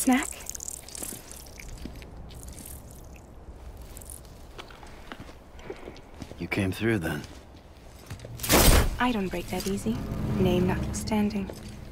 Snack? You came through then. I don't break that easy. Name notwithstanding.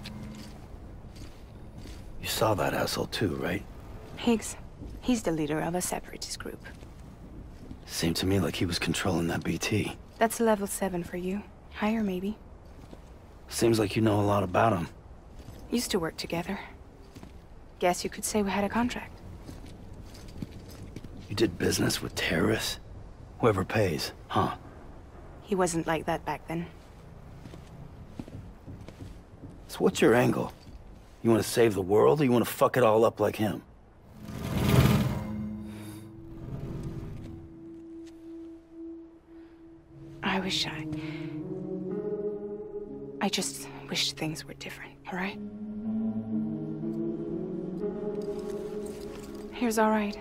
You saw that asshole too, right? Higgs. He's the leader of a separatist group. Seemed to me like he was controlling that BT. That's level 7 for you. Higher, maybe. Seems like you know a lot about him. Used to work together. Guess you could say we had a contract. You did business with terrorists? Whoever pays, huh? He wasn't like that back then. So what's your angle? You want to save the world, or you want to fuck it all up like him? I just wished things were different, all right? Here's all right.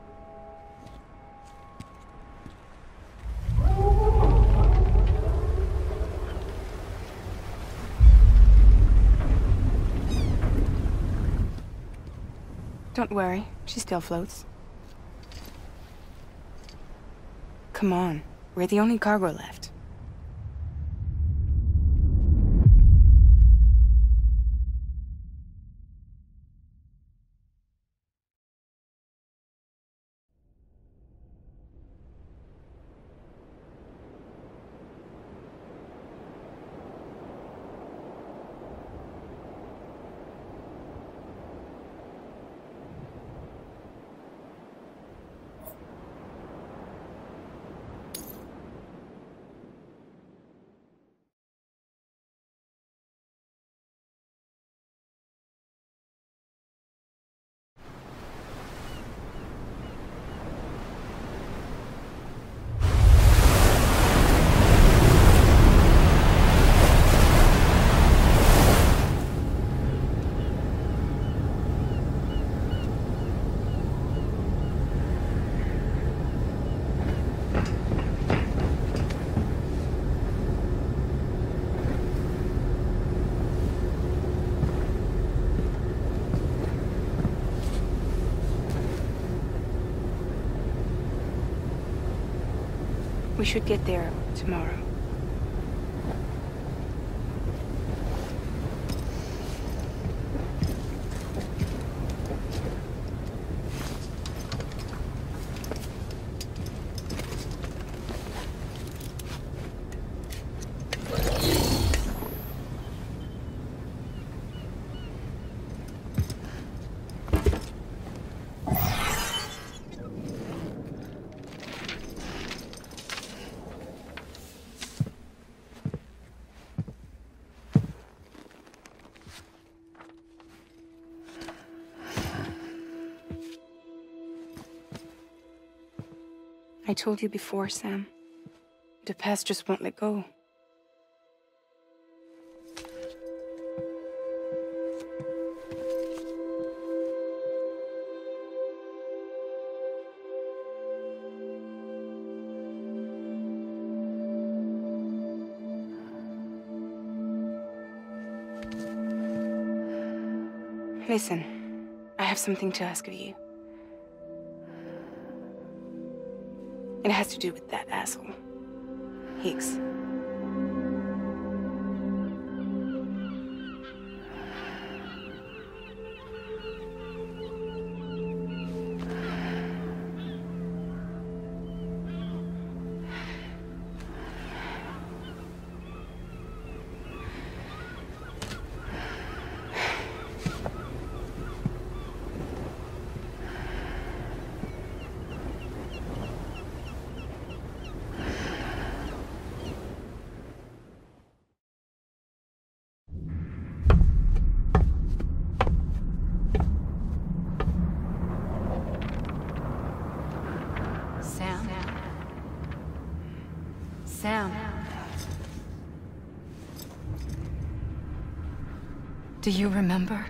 Don't worry, she still floats. Come on, we're the only cargo left. We should get there tomorrow. I told you before, Sam. The past just won't let go. Listen, I have something to ask of you. It has to do with that asshole, Higgs. Sam. Do you remember?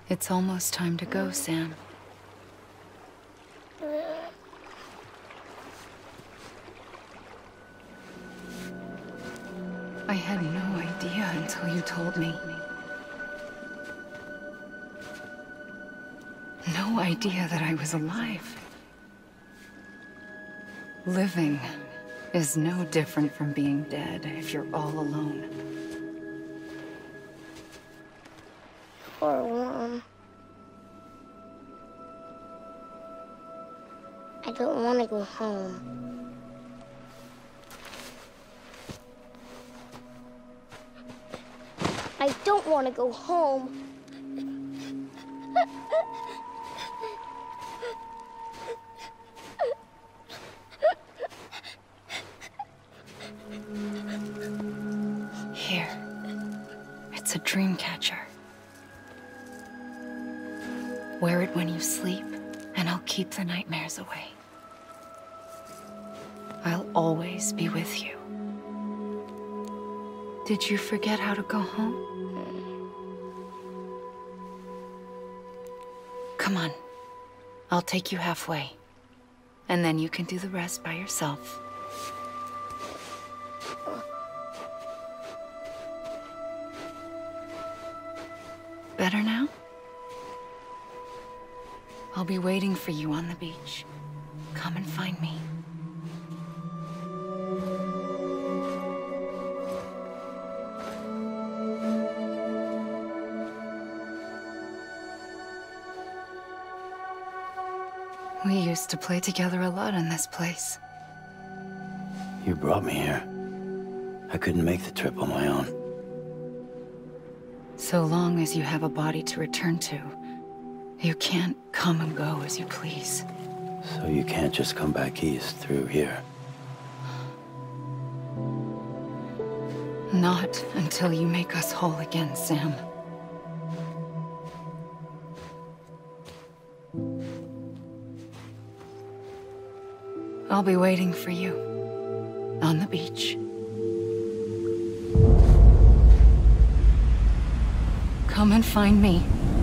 It's almost time to go, Sam. I had no idea until you told me. No idea that I was alive. Living is no different from being dead if you're all alone. Poor Mom. I don't want to go home. I don't want to go home. Here. It's a dream catcher. Wear it when you sleep, and I'll keep the nightmares away. I'll always be with you. Did you forget how to go home? Come on. I'll take you halfway. And then you can do the rest by yourself. Better now? I'll be waiting for you on the beach. Come and find me. We used to play together a lot in this place. You brought me here. I couldn't make the trip on my own. So long as you have a body to return to, you can't come and go as you please. So you can't just come back east through here? Not until you make us whole again, Sam. I'll be waiting for you on the beach. Come and find me.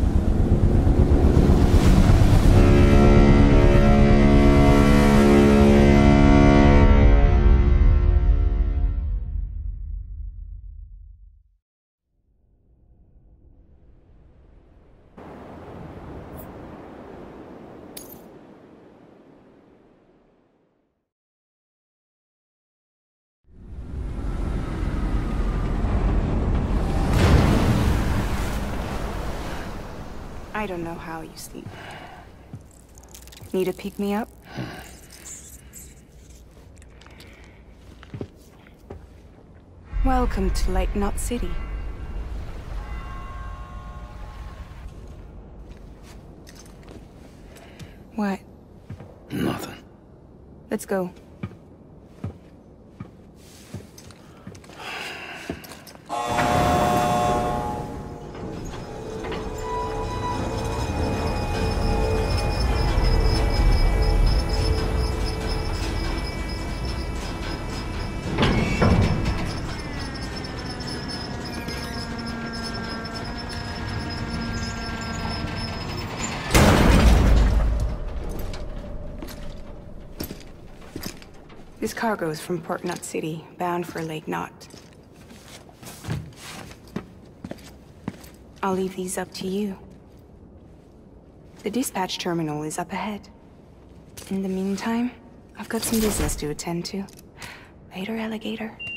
I don't know how you sleep. Need to pick me up? Welcome to Lake Knot City. What? Nothing. Let's go. This cargo is from Port Knot City, bound for Lake Knot. I'll leave these up to you. The dispatch terminal is up ahead. In the meantime, I've got some business to attend to. Later, alligator.